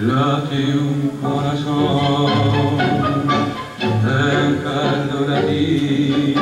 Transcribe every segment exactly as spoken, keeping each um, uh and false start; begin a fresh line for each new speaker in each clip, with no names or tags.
late un corazón, déjalo latir,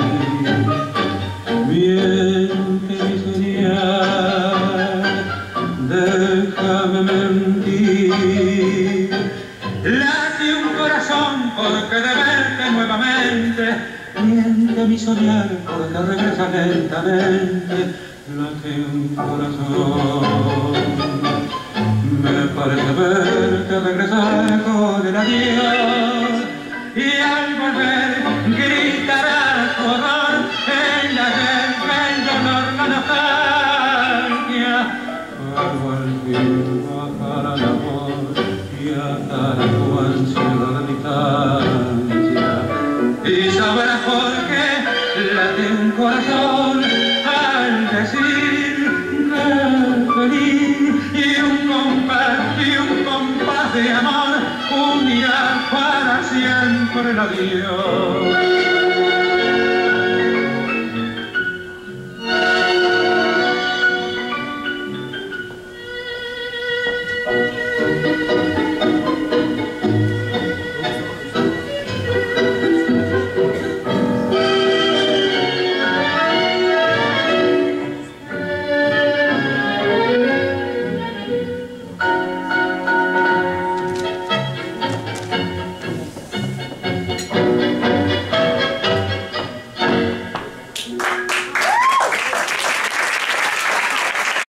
miente mi soñar, déjame mentir. Late un corazón porque de verte nuevamente, miente mi soñar porque regresa lentamente. Late un corazón, me parece verte regresar con el adiós, y al volver gritará tu horror en la guerra, el dolor, la nostalgia, pero al fin bajará el amor y atará tu ansiedad de distancia, y sabrás por qué late un corazón al decir que feliz, y un compás, y un compás de amor unirá para siempre el adiós.